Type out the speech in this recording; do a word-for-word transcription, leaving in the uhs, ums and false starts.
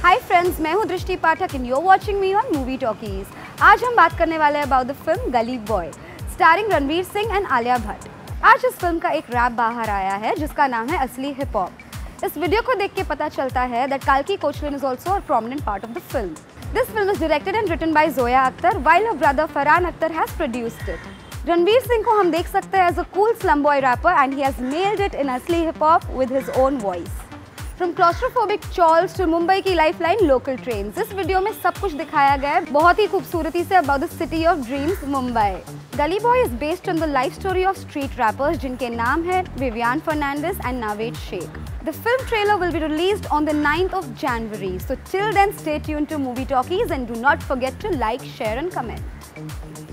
Hi friends, मैं हूँ Drishti Pathak and you are watching me on movie talkies. आज हम बात करने वाले हैं about the film Gully Boy starring Ranveer Singh and Alia Bhatt. आज इस फिल्म का एक रैप बाहर आया है जिसका नाम है असली हिप हॉप। इस वीडियो को देख के पता चलता है दैट काल्की Koechlin is also a prominent part of the film. This film is directed and written by Zoya Akhtar while her brother Farhan Akhtar has produced it. Ranveer Singh को हम देख सकते हैं as a cool slum boy rapper and he has nailed it in असली hip hop with his own voice. From claustrophobic chawls to Mumbai की lifeline local trains, इस video में सब कुछ दिखाया गया है बहुत ही खूबसूरती से about the city of dreams Mumbai. Gully Boy is based on the life story of street rappers जिनके नाम है Vivian Fernandes and Naved Shaikh. The film trailer will be released on the ninth of January. So till then, stay tuned to Movie Talkies and do not forget to like, share and comment.